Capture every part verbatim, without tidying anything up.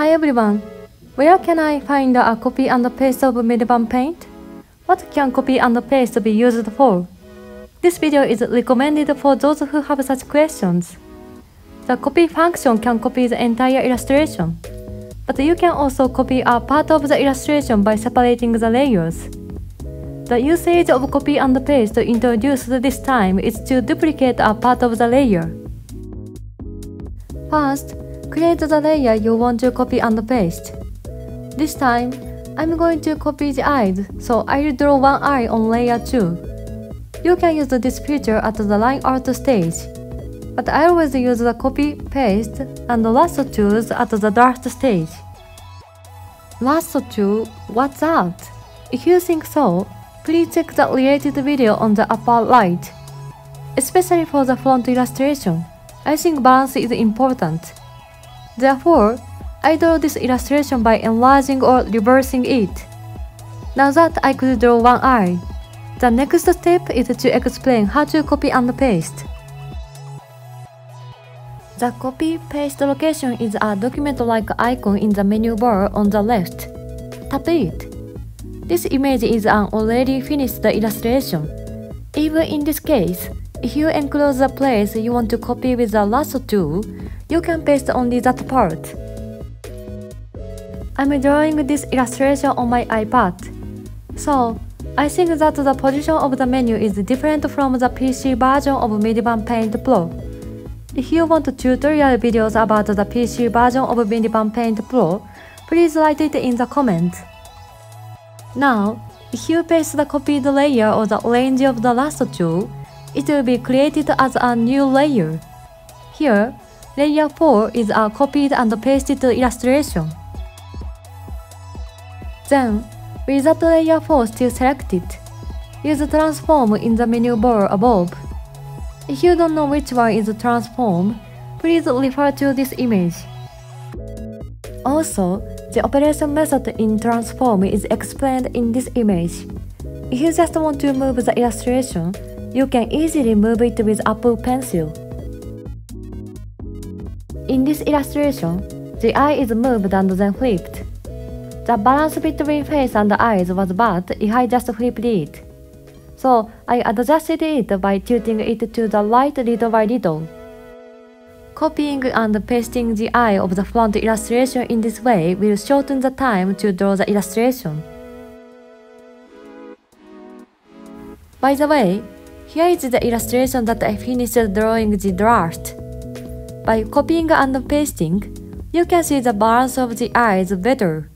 Hi everyone! Where can I find a copy and paste of Medibang Paint? What can copy and paste be used for? This video is recommended for those who have such questions. The copy function can copy the entire illustration, but you can also copy a part of the illustration by separating the layers. The usage of copy and paste introduced this time is to duplicate a part of the layer. First, create the layer you want to copy and paste. This time, I'm going to copy the eyes, so I'll draw one eye on layer two. You can use this feature at the line art stage, but I always use the copy, paste, and lasso tools at the draft stage. Lasso tool, what's that? If you think so, please check the related video on the upper right. Especially for the front illustration, I think balance is important. Therefore, I draw this illustration by enlarging or reversing it. Now that I could draw one eye, the next step is to explain how to copy and paste. The copy-paste location is a document-like icon in the menu bar on the left. Tap it. This image is an already finished illustration. Even in this case, if you enclose the place you want to copy with the lasso tool, you can paste only that part. I'm drawing this illustration on my iPad, so I think that the position of the menu is different from the P C version of Medibang Paint Pro. If you want tutorial videos about the P C version of Medibang Paint Pro, please write it in the comments. Now, if you paste the copied layer or the range of the lasso tool, it will be created as a new layer. Here, layer four is a copied and pasted illustration. Then, with that layer four still selected, use Transform in the menu bar above. If you don't know which one is Transform, please refer to this image. Also, the operation method in Transform is explained in this image. If you just want to move the illustration, you can easily move it with Apple Pencil. In this illustration, the eye is moved and then flipped. The balance between face and eyes was bad if I just flipped it. So I adjusted it by tilting it to the right little by little. Copying and pasting the eye of the front illustration in this way will shorten the time to draw the illustration. By the way, here is the illustration that I finished drawing the draft. By copying and pasting, you can see the balance of the eyes better.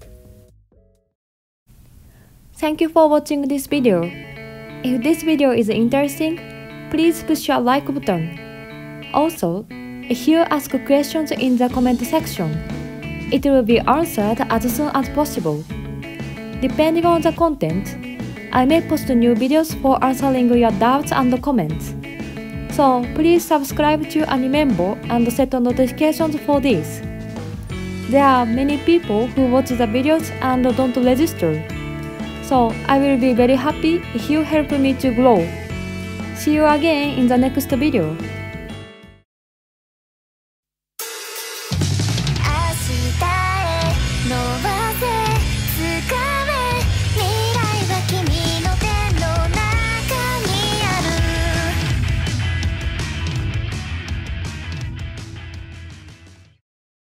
Thank you for watching this video. If this video is interesting, please push a like button. Also, if you ask questions in the comment section, it will be answered as soon as possible. Depending on the content, I may post new videos for answering your doubts and comments. So please subscribe to Animembo and set notifications for this. There are many people who watch the videos and don't register. So I will be very happy if you help me to grow. See you again in the next video.